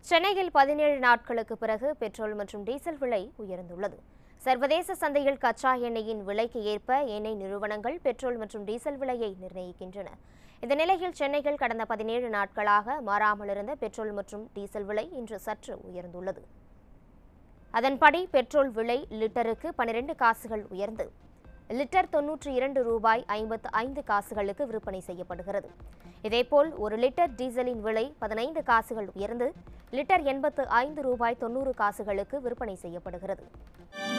சென்னையில் 17 நாட்களுக்கு பிறகு பெட்ரோல் மற்றும் டீசல் விலை உயர்ந்துள்ளது. சர்வதேச சந்தையில் கச்சா எண்ணெயின் விலைக்கு ஏற்ப எண்ணெய் நிறுவனங்கள் பெட்ரோல் மற்றும் டீசல் விலையை நிர்ணயிக்கின்றன. இந்த நிலையில் சென்னையில் கடந்த 17 நாட்களாக மாறாமல் இருந்த பெட்ரோல் மற்றும் டீசல் விலை இன்று சற்று உயர்ந்துள்ளது. அதன்படி பெட்ரோல் விலை லிட்டருக்கு 12 காசுகள் உயர்ந்து லிட்டர் 92 ரூபாய் 55 காசுகளுக்கு விற்பனை செய்யப்படுகிறது. இதேபோல் ஒரு லிட்டர் டீசலின் விலை 15 காசுகள் உயர்ந்து லிட்டர் 85 ரூபாய் 90 காசுகளுக்கு விற்பனை செய்யப்படுகிறது.